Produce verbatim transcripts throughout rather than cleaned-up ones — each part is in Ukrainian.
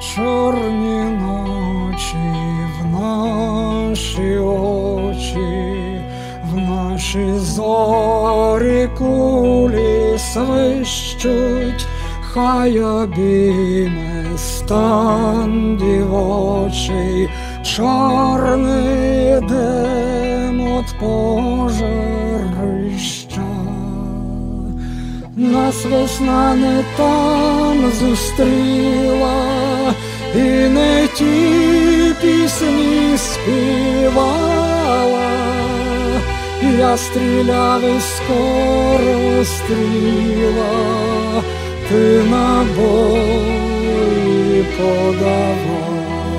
чорні ночі в наші очі, в наші зорі кулі свищуть, хай обійме стан дівочий, чорний дим от пожарища. Нас весна не там зустріла, і не ті пісні співала. Я стріляв і скоро стріла, ти набої подавала.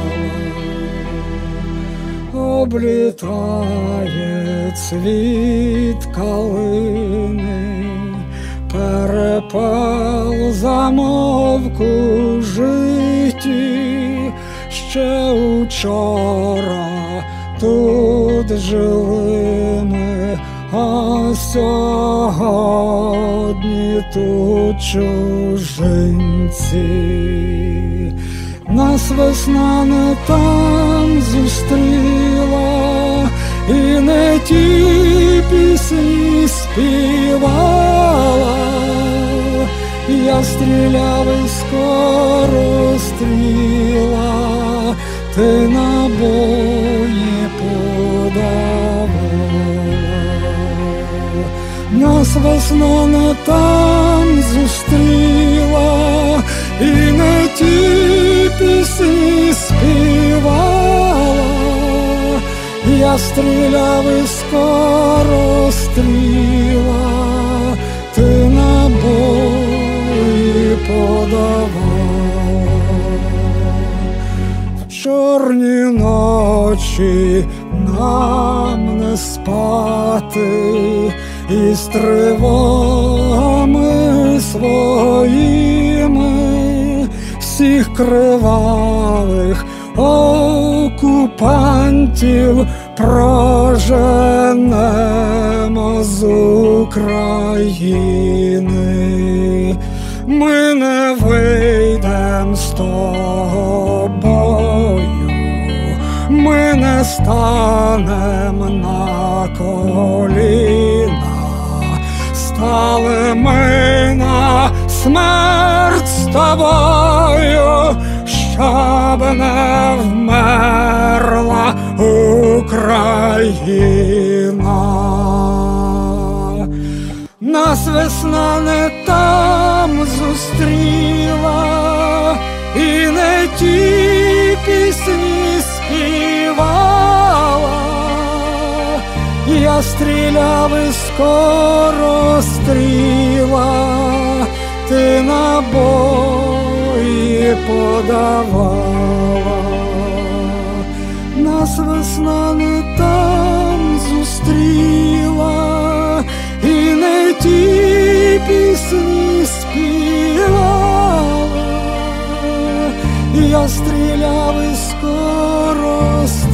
Облітає цвіт калини, перепал замовк у житті. Ще учора тут жили ми, а сьогодні тут чужинці. Нас весна не там зустріла, і не ті пісні співала. Я стріляв і скоро стріла, ти набої подавала. Нас весна не там зустріла, і не ті пісні співала. Я стріляв і скоро стріла, ти набої подавала. В чорні ночі нам не спати, із тривогами своїми всіх кривавих окупантів проженемо з України. Ми не вийдем з того бою, ми не станем на коліна. Стали ми на смерть з тобою, щоб не вмерла Україна. Нас весна не там зустріла, і не ті пісні співала. Я стріляв і скоро стріла, ти набої подавала. Нас весна не там зустріла, і не ті пісні співала. Я стріляв і скоро стріла,